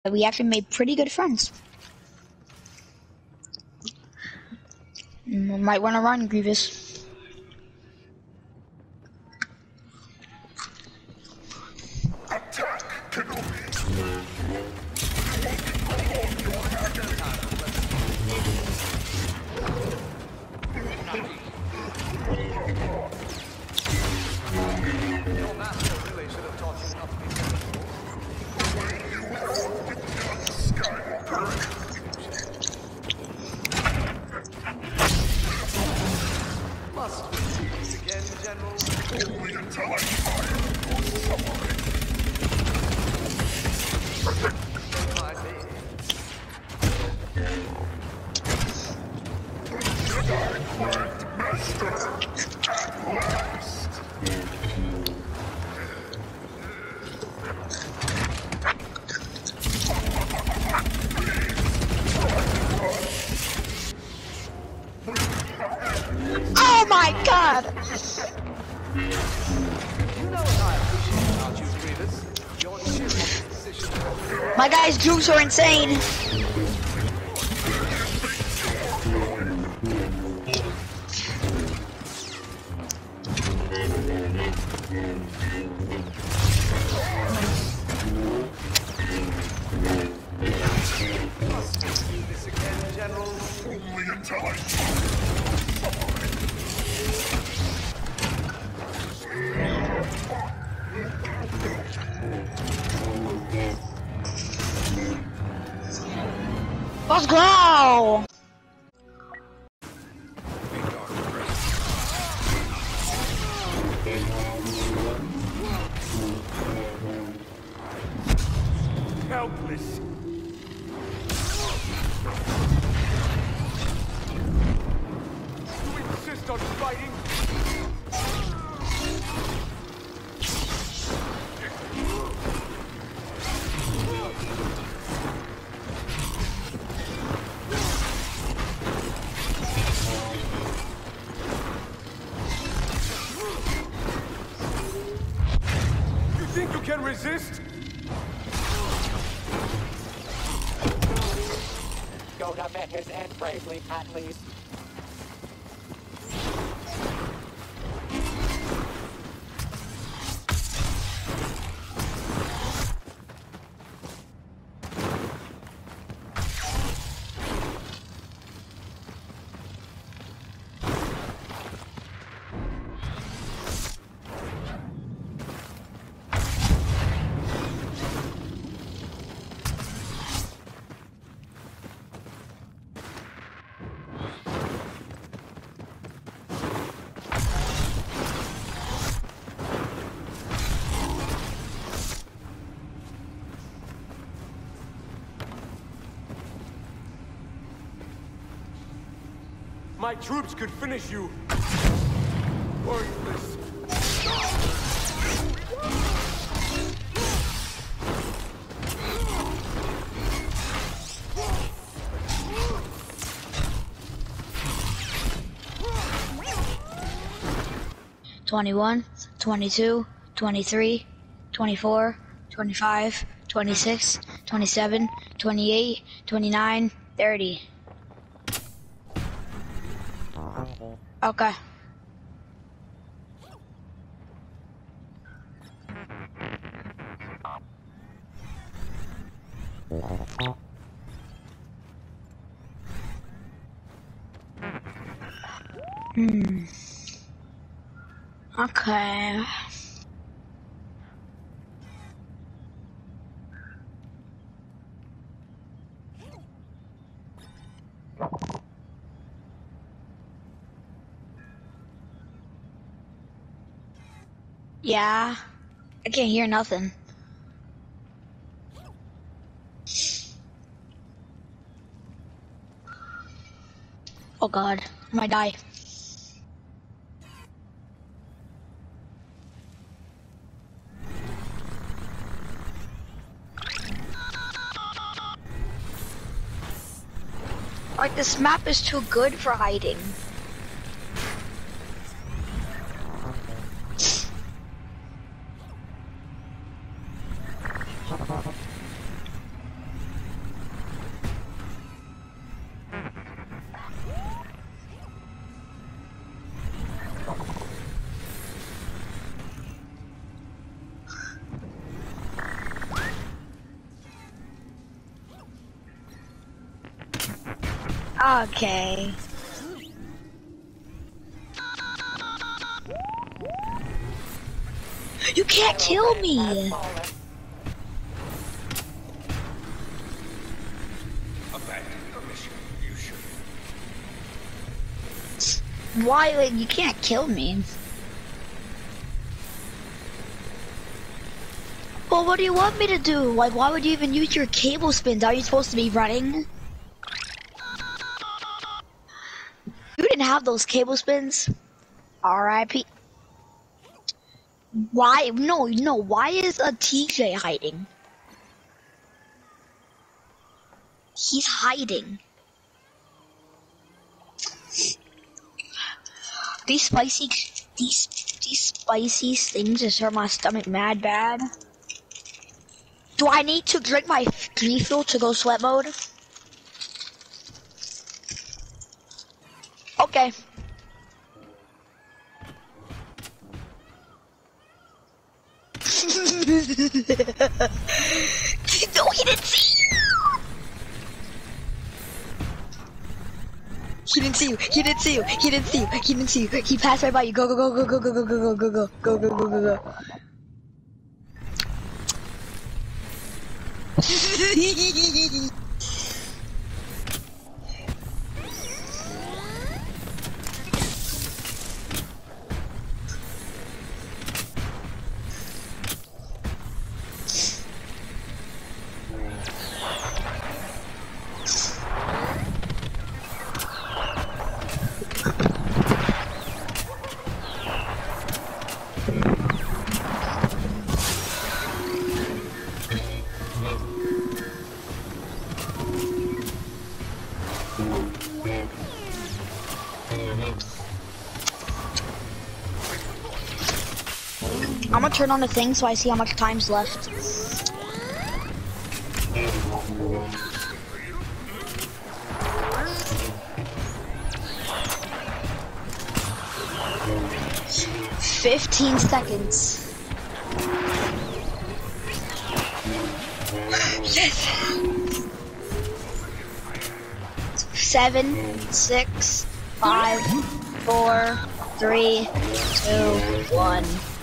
We actually made pretty good friends. Might want to run, Grievous. Attack, Kenobi! Your master really should have taught you not to be sensible. You walk with young Skywalker. Must we see this again, General? Only until I fire your summary. Don't mind me. Jedi Grand Master, at last. Oh my god! You know what I appreciate about you, Grievous? Your cheery disposition. My guy's jukes are insane. Must we do this again, General? Only until I Let's go! Helpless. You insist on fighting? You think you can resist? Yoda met his end bravely, at least. My troops could finish you. Worthless. 21, 22, 23, 24, 25, 26, 27, 28, 29, 30. Okay. Okay. Yeah. I can't hear nothing. Oh god, I might die. Like, this map is too good for hiding. Okay. You can't kill me. Abandon your mission. You should. Why? Like, you can't kill me. Well, what do you want me to do? Like, why would you even use your cable spins? Are you supposed to be running? You didn't have those cable spins. R.I.P. Why? No. Why is a TJ hiding? He's hiding. These spicy things just hurt my stomach mad bad. Do I need to drink my refill to go sweat mode? Okay. No, he didn't see you. He didn't see you. He didn't see you. He didn't see you. He didn't see you. He passed right by you. Go, go, go, go, go, go, go, go, go, go, go, go, go, go, go. I'm gonna turn on the thing so I see how much time's left. "15 seconds. Yes. 7, 6, 5, 4, 3, 2, 1.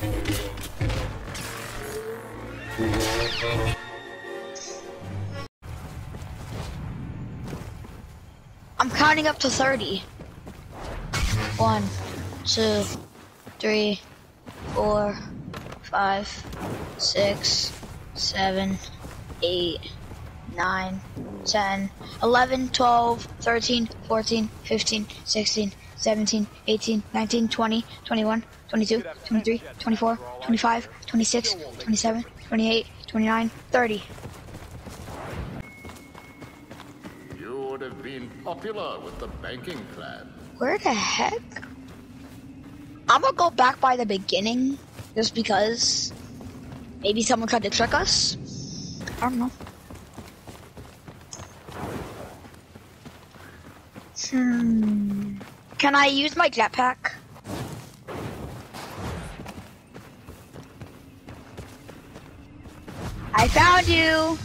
I'm counting up to 30. 1, 2, 3, 4, 5, 6, 7, 8, 9, 10, 11, 12, 13, 14, 15, 16, 17, 18, 19, 20, 21, 22, 23, 24, 25, 26, 27, 28, 29, 30. You would have been popular with the banking clan. Where the heck? I'm gonna go back by the beginning, just because maybe someone tried to trick us. I don't know. Can I use my jetpack? I found you!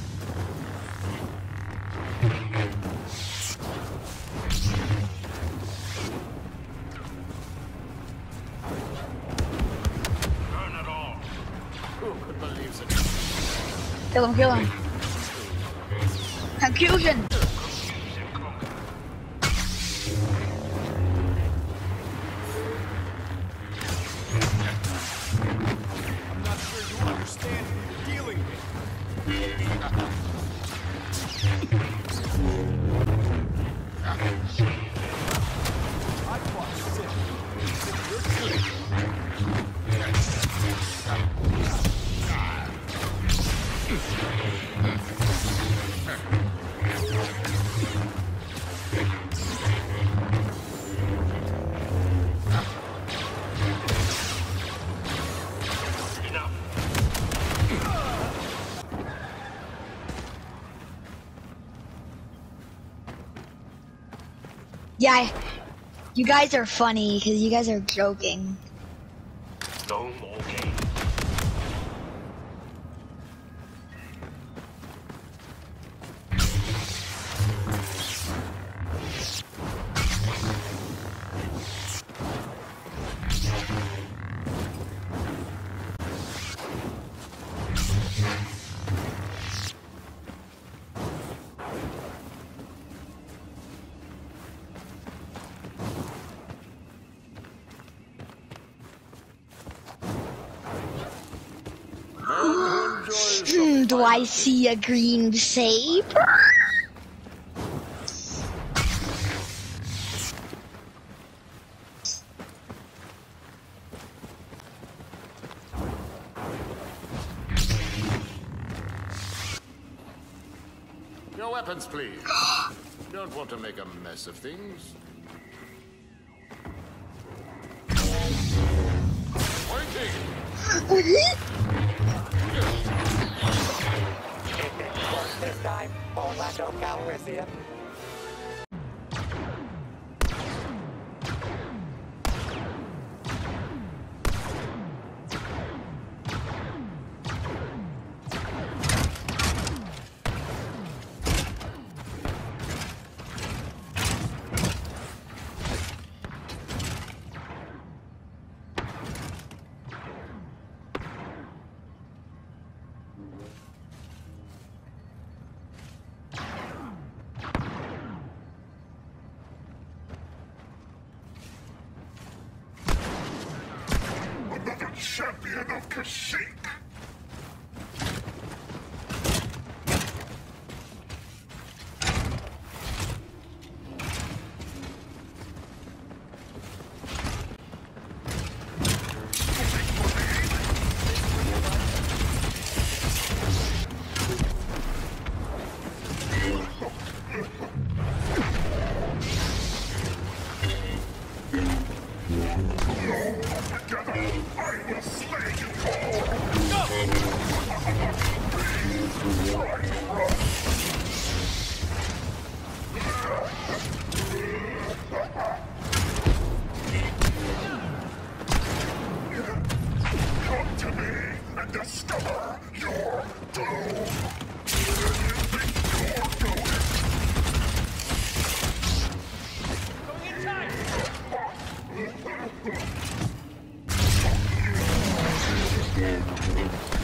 Burn it all. Who could believe it? Kill him, kill him. Confusion! I'm not sure you understand who you're dealing with. I fought Sith. You're good. Yeah, you guys are funny because you guys are joking. No more games. Do I see a green saber? Your weapons, please. Don't want to make a mess of things. Pointing! It didn't work this time, Orlando Calrissian. Champion of Kashyyyk! Come to me and discover your doom! Going inside!